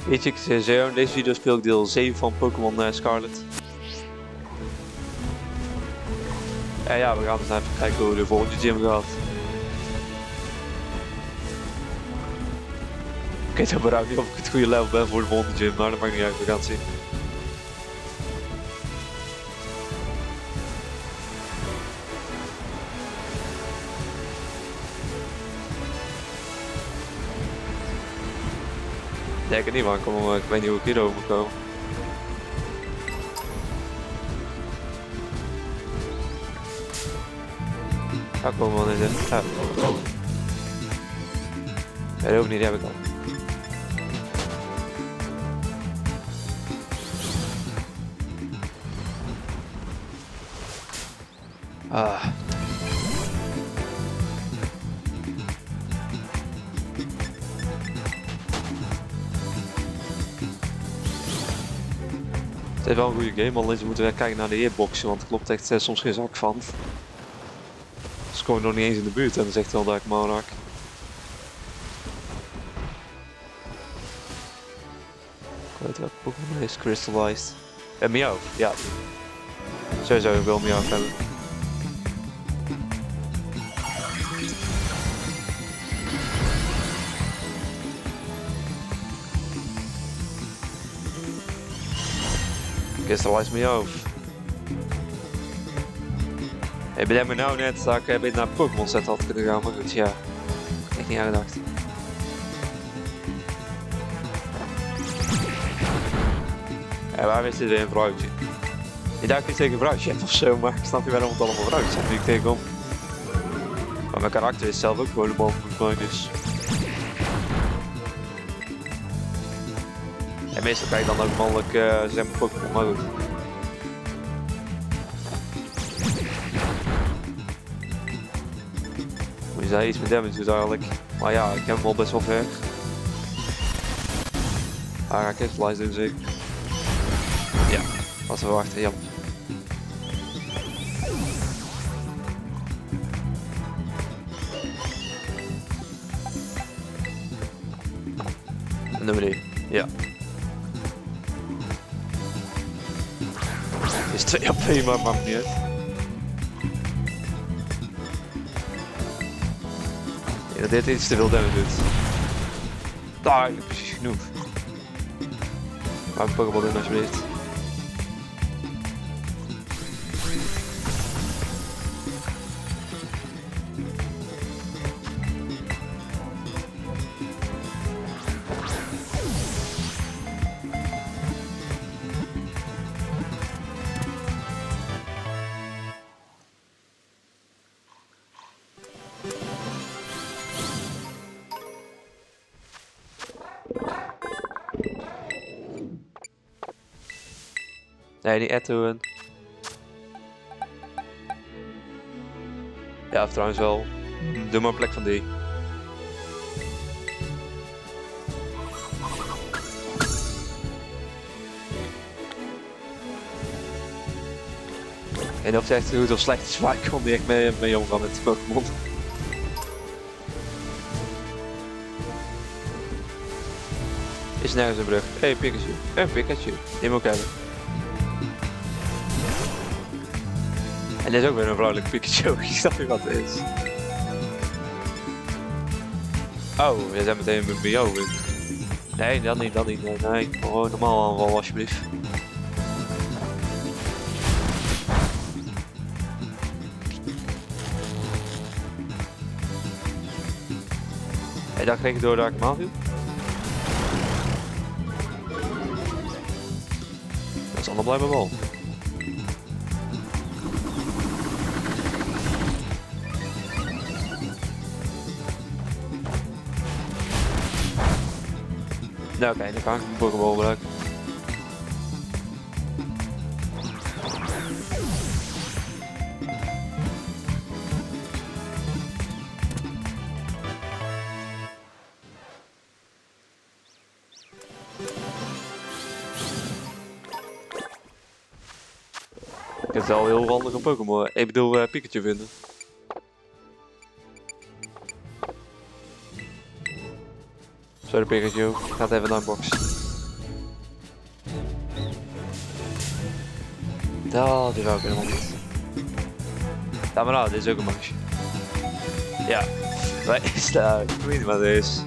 Weet je, in deze video speel ik deel 7 van Pokémon Scarlet. En ja, we gaan dus even kijken hoe de volgende gym gaat. Ik weet überhaupt niet of ik het goede level ben voor de volgende gym, maar dat maakt niet uit, we gaan het zien. Ik denk het niet, maar ik weet niet hoe ik hierover moet komen. Ja, kom wel in zitten. Ja. Ja, dat hoeft niet, die heb ik al. Ah. Het is wel een goede game, alleen moeten we kijken naar de hitboxen, want er klopt echt soms geen zak van. Dus kom ik nog niet eens in de buurt en dan zegt hij al dat ik maar raak. Ik weet welke Pokémon is, Crystallized. En Meowth, ja. Sowieso, ik wil Meowth hebben. Crystallized Meowth. Ik bedenk me nou net dat ik naar Pokémon set had kunnen gaan, maar goed, ja. Echt niet aangedacht. En waar is dit weer een vrouwtje? Ik dacht dat ik tegen een vrouwtje heb ofzo, maar ik snap niet waarom het allemaal vrouwtjes zijn die ik tegenkom. Maar mijn karakter is zelf ook gewoon een man volgens mij, dus. En meestal krijg ik dan ook mannelijk zeg maar Pokémon, maar goed. Moet je zeggen, iets met damage doet eigenlijk. Maar ja, ik heb hem al best wel ver. Hij gaat Crystallized doen zeker. Ja, wat we verwachten, jammer. Nummer 3, ja. Het is 2 AP, maar maakt niet uit. Ik denk dat dit iets te veel damage doet. Daar, precies genoeg. Maar een Pokéball doen alsjeblieft. Nee, die Edwin. Ja, trouwens wel. Doe maar een plek van die. En of het echt goed of slecht is, maar ik kon niet echt mee omgaan met Pokémon. Is nergens een brug. Hey, Pikachu. Een Pikachu. Die moet ik hebben. En dit is ook weer een vrouwelijk Pikachu, ik snap niet wat het is. Oh, we zijn meteen met Meowth in. Nee, dat niet, nee. Gewoon normaal aanval alsjeblieft. Hey, daar kreeg ik door dat ik hem aanviel. Dat is allemaal blijven bal. Nou oké, dan ga ik een Pokéball gebruiken. Ik heb wel heel handig een Pokémon, ik bedoel Pikachu vinden. Sorry Pikachu, gaat even naar een box. Oh, die wou ik helemaal niet. Ja, maar nou, dit is ook een mansje. Ja, waar is dat? Ik weet niet wat het is.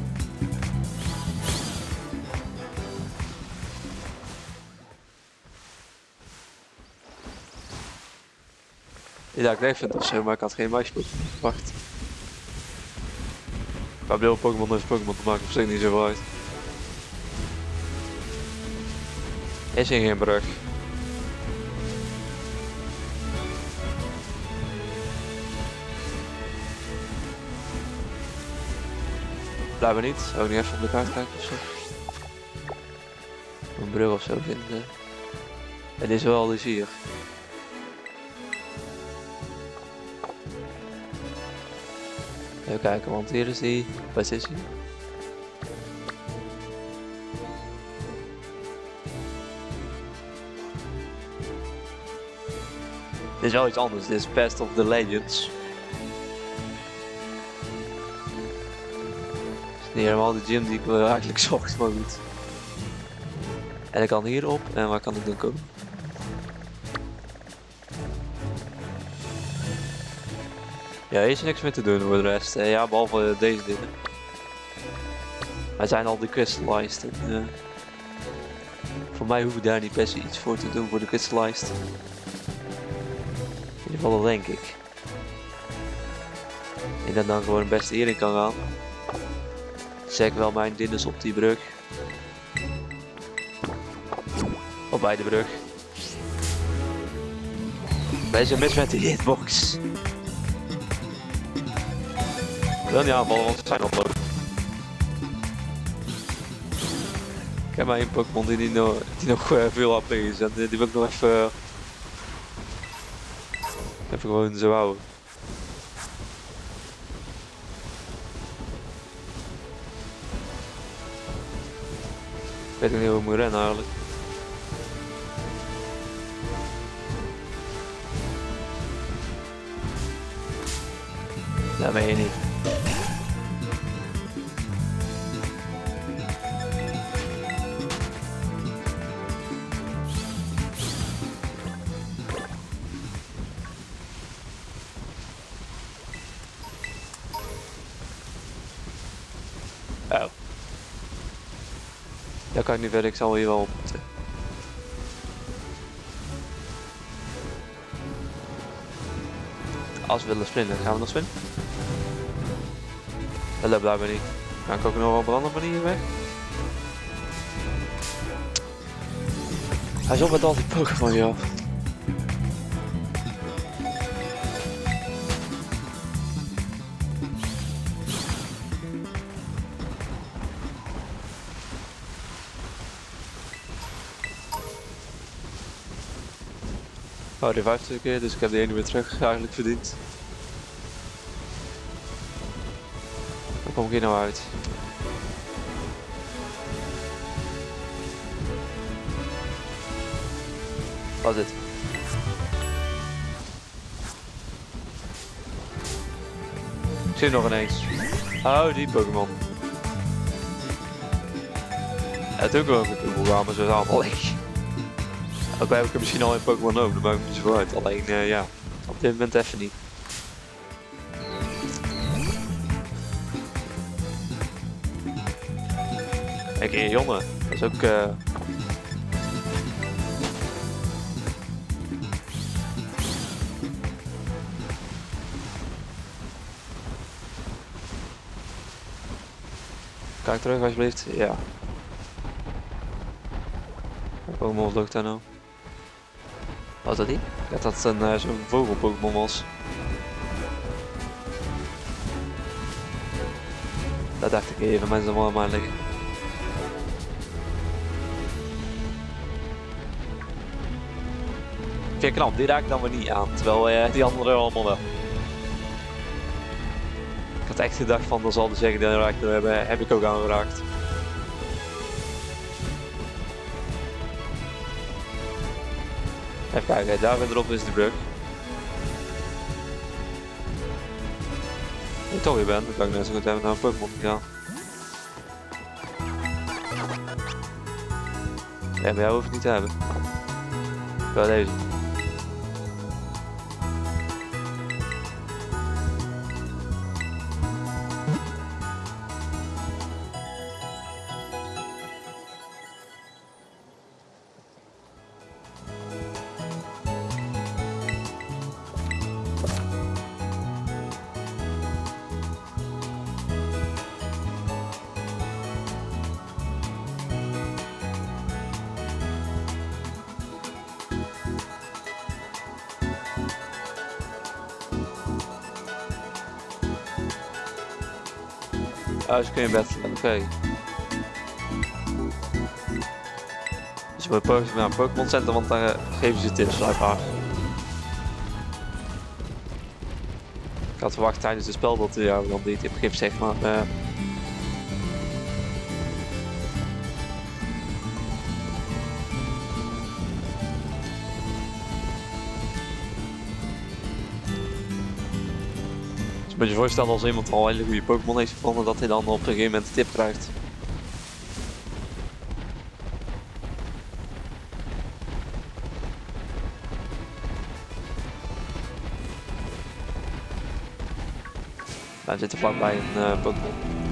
Ja, ik leef het of zo, maar ik had geen meisje verwacht. Maar bedoel, Pokémon is Pokémon, dat maakt op zich niet zoveel uit. Is hier geen brug? Blijkbaar niet, ook niet even op de kaart kijken ofzo. Een brug ofzo vinden. Het is wel dus hier. Even kijken, want hier is die. Waar is hij? Dit is wel iets anders, dit is Best of the Legends. Het is niet helemaal de gym die ik eigenlijk zocht, maar goed. En ik kan hierop, en waar kan ik dan komen? Ja, hier is niks meer te doen voor de rest. Ja, behalve deze dingen. Maar zijn al de crystallized. Voor mij hoef ik daar niet per se iets voor te doen voor de crystallized. In ieder geval dat denk ik. En dat dan gewoon het beste hierin kan gaan. Zeg wel mijn dinges op die brug. Of bij de brug. Deze mis met die hitbox. Ik wil niet aanvallen, want ze zijn oplopen. Ik heb maar één Pokémon die nog veel AP is en die wil ik nog even gewoon zo houden. Ik weet ook niet hoe ik moet rennen eigenlijk. Dat meen je niet. Oh. Daar kan ik niet verder, ik zal hier wel op moeten. Als we willen sprinten, gaan we nog spinnen? Dat lukt blijkbaar niet. Kan ik ook nog op een andere manier weg? Hij is op met al die Pokémon, joh. Oh, die 50 keer, dus ik heb de ene weer terug eigenlijk verdiend. Dan kom ik hier nou uit. Wat is dit? Ik zie hem nog ineens. Oh, die Pokémon. Ja, toen kwam ik hoe gaan we zo allemaal leeg. Ook heb ik er misschien al een Pokémon over, dat maakt me niet zo uit. Alleen ja, op dit moment even niet. Kijk hier, jongen. Dat is ook... Kijk terug alsjeblieft. Ja. Pokémon lukt daar nou. Was dat die? Ik dacht dat het een zo'n vogel Pokémon was. Dat dacht ik even, mensen allemaal maar liggen. Vind ik knap, die raak ik dan weer niet aan, terwijl die anderen allemaal wel. Ik had echt gedacht van, dan zal de zeggen die raak heb ik ook aangeraakt. Even kijken, daar verderop is de brug. Als ik toch weer ben, dan kan ik net zo goed even naar een Pokémon gaan. Ja, maar jou hoef ik niet te hebben. Wel deze. Dus kun je battelen, oké. Dus je moet naar een Pokémon Center, want daar geven ze tips blijkbaar. Ik had verwacht tijdens het spel dat hij jou dan die tip geeft, zeg maar. Dus moet je voorstellen als iemand al een hele goede Pokémon heeft gevonden, dat hij dan op een gegeven moment een tip krijgt. Wij zitten vlakbij een Pokémon.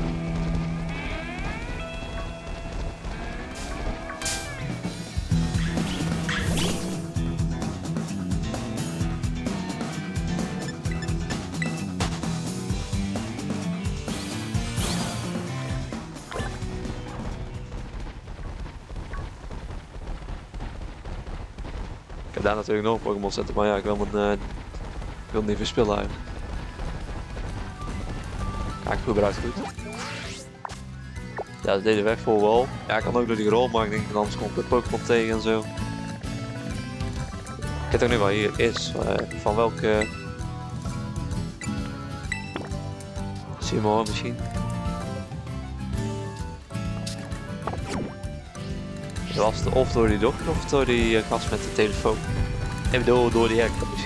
Ik heb daar natuurlijk nog een Pokémon zetten, maar ja, ik wil niet verspillen eigenlijk. Kijk, goed eruit, goed. Ja, dat deed de weg voor wel. Ja, ik kan ook door die rol, maar ik denk dat anders komt de Pokémon tegen en zo. Ik weet ook niet waar hier is, van welke... Zie je maar misschien. Was het of door die dokter of door die gast met de telefoon. Ik bedoel door die hacker misschien.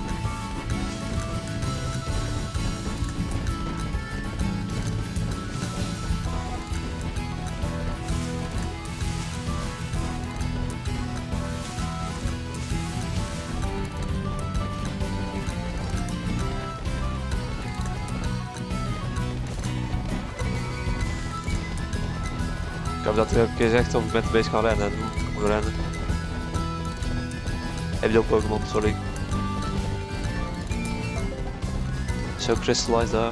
Ik heb dat ook een keer gezegd of ik met bezig kan rennen en hoe ik moet rennen. Heb je ook Pokémon, sorry. Zo Crystallize daar.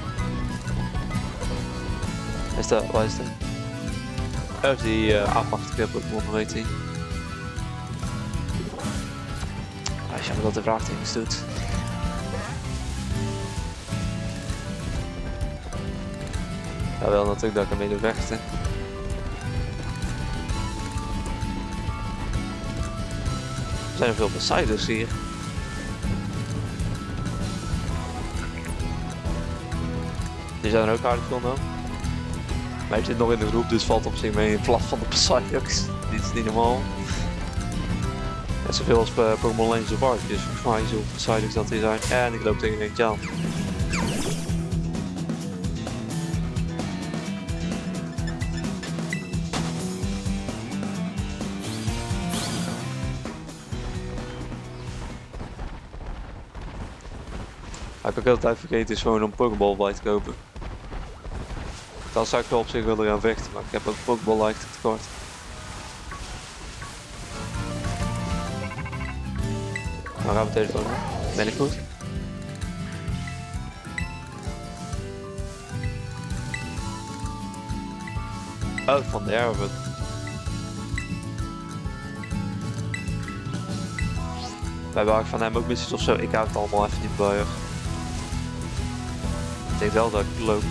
Is dat, waar is dat? Oh, is die aapachtige Pokémon, hoe heet die? Ah, is jammer dat de vraagtekens doet. Ja, wel natuurlijk dat ik ermee doe vechten. Er zijn veel Poseidons hier. Die zijn er ook aardig veel nou. Maar je zit nog in de groep, dus valt op zich mee in plaats van de Poseidons. Dit is niet normaal. Net zoveel als Pokémon Legends of Arceus, dus volgens mij zoveel Poseidons dat die zijn. En ik loop tegen eentje aan. Wat ik ook altijd vergeten is gewoon om Pokéball bij te kopen. Dan zou ik wel op zich willen gaan vechten, maar ik heb ook Pokéball lijkt tekort. Nou gaan we telefoon. Ben ik goed? Oh, van de Airwood. Wij waren van hem ook missies of zo. Ik hou het allemaal even niet bij. Ik denk wel dat ik loop.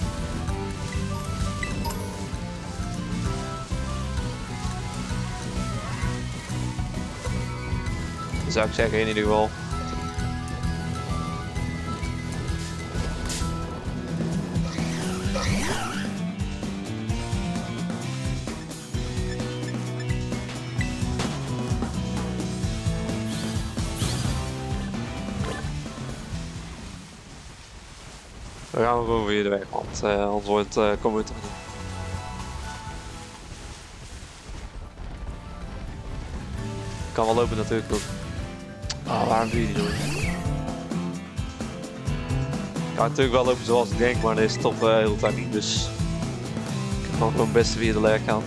Dat zou ik zeggen in ieder geval. Dan gaan we gewoon weer de weg, want anders komen we terug. Kan wel lopen natuurlijk ook. Oh, waarom doe je die doen? Ik kan natuurlijk wel lopen zoals ik denk, maar dat is toch de hele tijd niet, dus ik kan gewoon best via de leg gaan.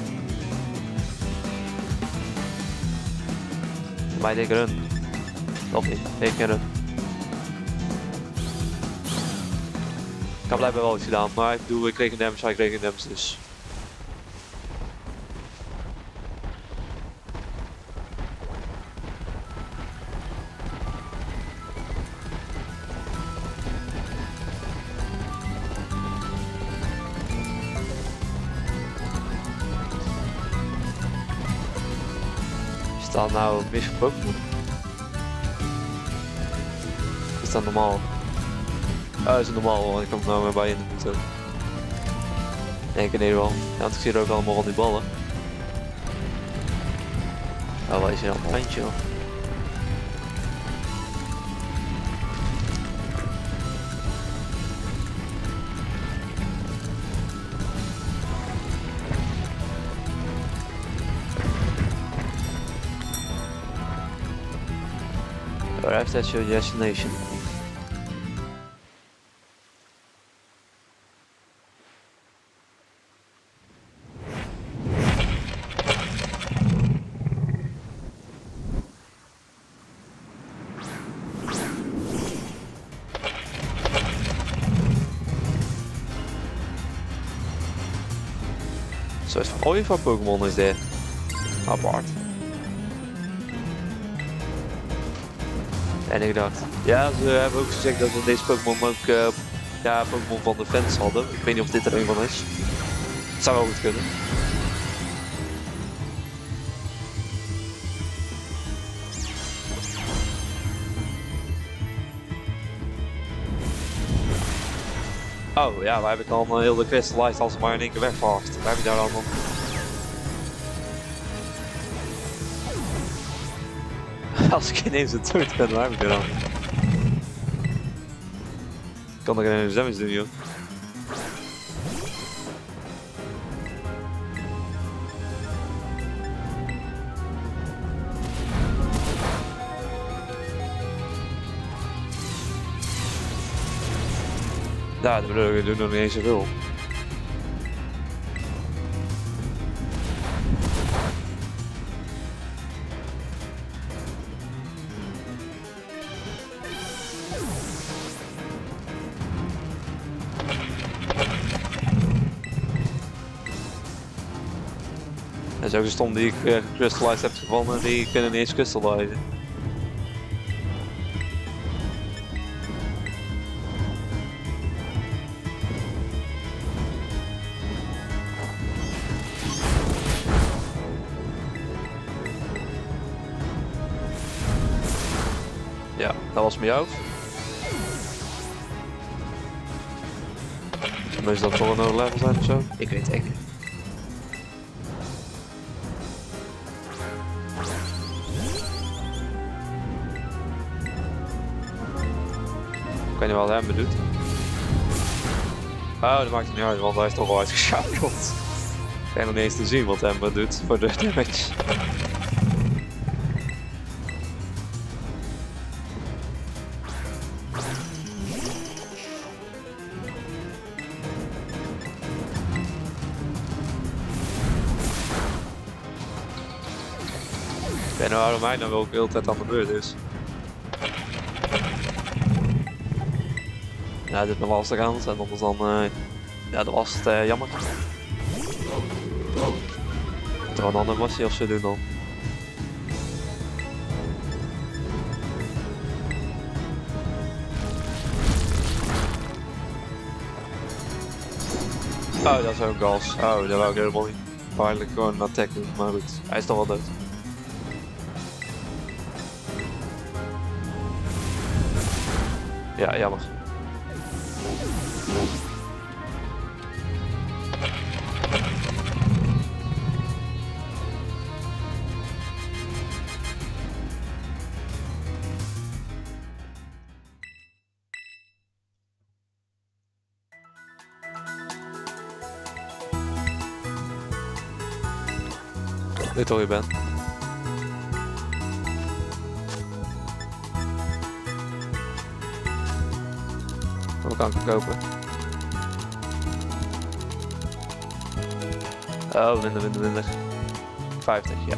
Voor mij denk ik run. Of niet, ik ken run. Ik heb blijkbaar wel iets gedaan, maar ik kreeg een damage, hij kreeg een damage dus. dan nou mis voor Pokémon? Is dat normaal? Oh, is het normaal, want ik kom er nou weer bij in de boete. Nee, ik weet wel. Ja, want ik zie er ook allemaal van die ballen. Oh, waar is hier dan een eindje? Arrived at your destination. Een soort van olie van Pokémon is dit. Apart. En ik dacht, ja, ze hebben ook gezegd dat we deze Pokémon ook ja, Pokémon van de fans hadden. Ik weet niet of dit er een van is. Het zou wel goed kunnen. Oh ja, wij hebben dan heel de Crystalized als ze maar in één keer wegvaagt. Waar heb je daar dan nog? Als ik ineens het dood ben, waar heb ik er dan? Ik kan er geen damage doen, joh. Ja, dat bedoel ik, we doen nog niet eens zoveel. Dat is ook een stom die ik gecrystallized heb gevonden, die kunnen niet eens crystallizen. Ja, dat was met jou. Moest dat voor een hoog level zijn of zo? Ik weet het echt niet. Ik weet niet wat hij me doet. Oh, dat maakt het niet uit, want hij is toch al uitgeschakeld. Ik kan nog niet eens te zien wat hij me doet voor de damage. Ik weet nou waarom hij dan wel de hele tijd aan de beurt is. Ja, dit is mijn lastig aan en anders dan, ja, dat was het jammer. Er een andere massie of zo doen dan. Oh, dat is ook gas. Oh, dat wou ik helemaal niet. Eigenlijk gewoon een attack doen, maar goed, hij is toch wel dood. Ja, jammer. Weet waar je bent. Wat kan ik kopen? Oh, minder. 50, ja.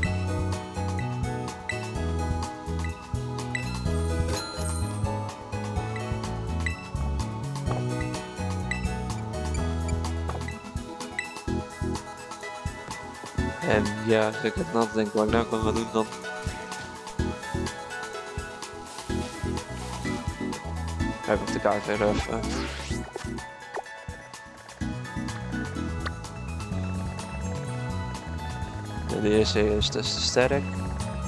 En ja, ik heb na te denken wat ik nou kan gaan doen dan. Even op de kaart weer even. De eerste is dus te sterk.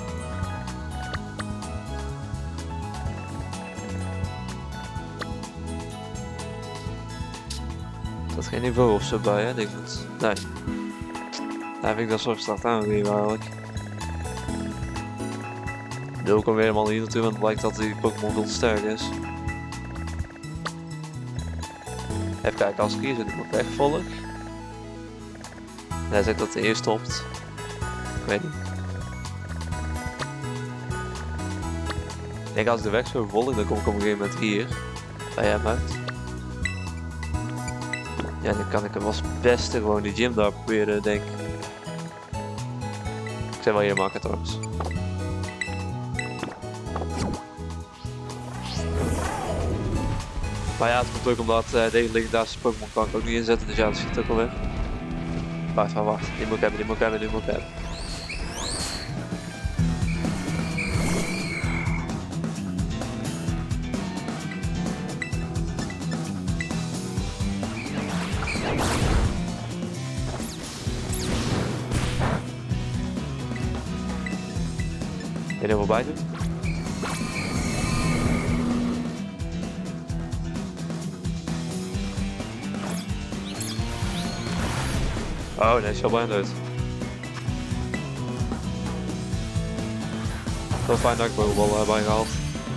Geen niveau of zo bij, hè? Denk ik. Nee. Daar vind ik dat zo slecht aangegeven eigenlijk. Deel ik hem weer helemaal hier naartoe, want het blijkt dat die Pokémon veel te sterk is. Even kijken, als ik hier zit, iemand wegvolg. Hij zegt dat hij eerst stopt. Ik weet niet. Ik denk als ik de weg zo volg, dan kom ik op een gegeven moment hier bij hem uit. Ja, dan kan ik hem als beste gewoon die gym daar proberen, denk ik. Ik zeg wel hier maken trouwens. Maar ja, het komt ook omdat deze legendarische Pokémon kan ik ook niet inzetten, dus ja, dat schiet ook alweer. Wacht. Die moet ik hebben. Wil je er voorbij doen? Oh nee, is al bijna dood. Wel fijn dat ik Pokéball heb gehaald.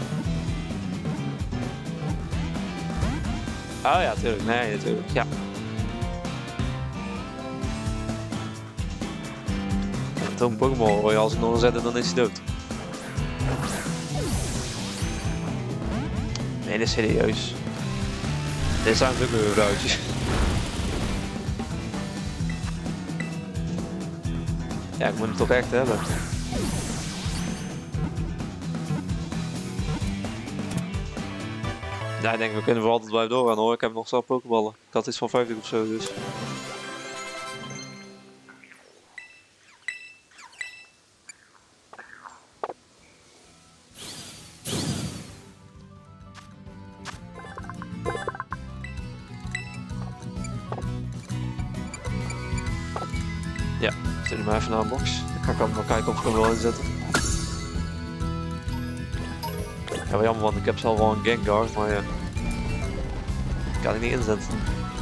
Oh ja, tuurlijk. Nee, natuurlijk. Ja. Zo'n Pokémon wil je als ik nog zetten, dan is hij dood. Nee, dit is serieus. Dit zijn natuurlijk weer vrouwtjes. Ja, ik moet hem toch echt hebben. Ja, ik denk we kunnen voor altijd blijven doorgaan hoor. Ik heb nog zelf Pokéballen. Ik had iets van 50 of zo dus. Ja, zet hem maar even naar een box. Dan kan ik hem kijken of ik hem wel inzetten. Ja, wel jammer, want ik heb zelf wel een Gengar, maar ja, kan ik niet inzetten.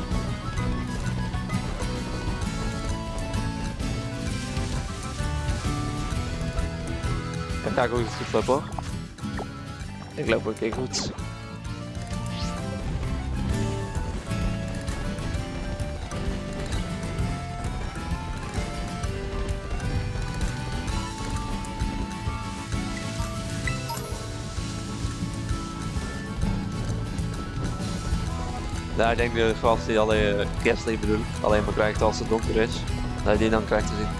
Ik ga ook het goed lopen hoor. Ik loop ook een keer goed. Nou, ik denk de gast die alleen Gastly bedoelt, alleen maar krijgt als het donker is, dat je die dan krijgt te zien.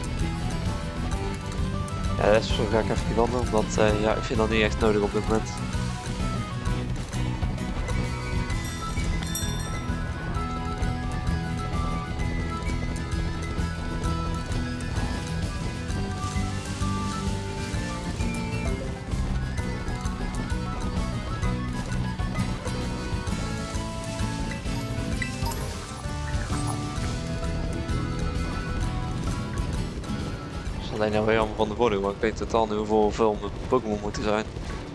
Ja, de rest ga ik even wandelen, omdat ja, ik vind dat niet echt nodig op dit moment. Alleen nou weer jammer van de body, maar ik weet totaal niet hoeveel mijn Pokémon moeten zijn.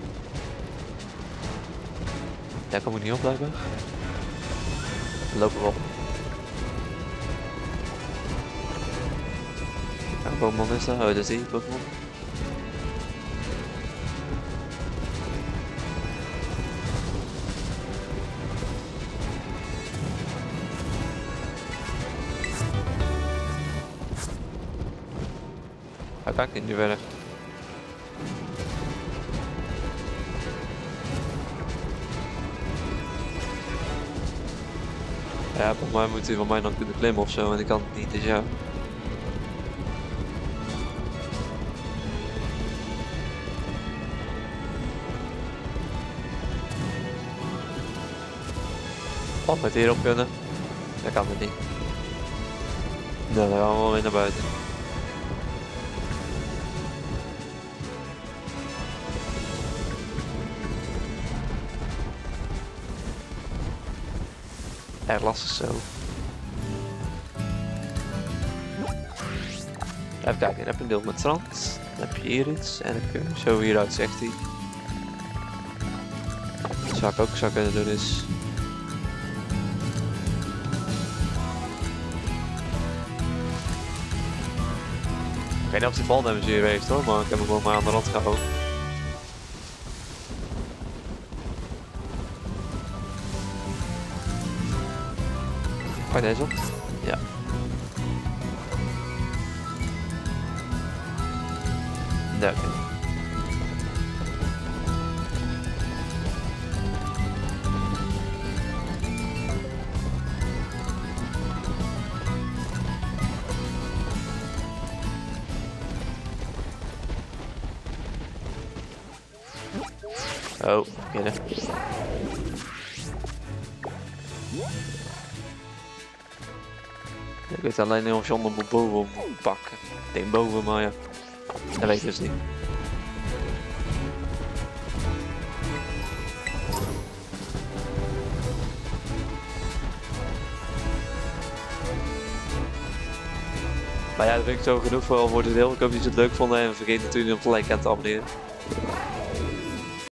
Ja, kom ik niet op blijven. We lopen wel. Welke Pokémon is dat? Oh, dat is die Pokémon. Hij kan niet verder. Ja, volgens mij moet hij van mij dan kunnen klimmen of zo en ik kan het niet, dus ja. Wat met hierop kunnen? Dat kan het niet. Nou, dan gaan we wel weer naar buiten. Erg lastig zo. Even kijken, dan heb je een deel met strand. Dan heb je hier iets en dan kun je zo hieruit, zegt hij. Wat ik ook zou kunnen doen is... Ik weet niet of die valdamage hier heeft hoor, maar ik heb hem gewoon maar aan de rand gehouden. Pak deze op. Ja. Nee, oké. Oh, binnen. Ik weet alleen niet of je onder boven moet pakken. Ik denk boven, maar ja. Dat weet ik dus niet. Maar ja, dat vind ik zo genoeg voor dit deel. Ik hoop dat je het leuk vonden en vergeet natuurlijk niet om te liken en te abonneren.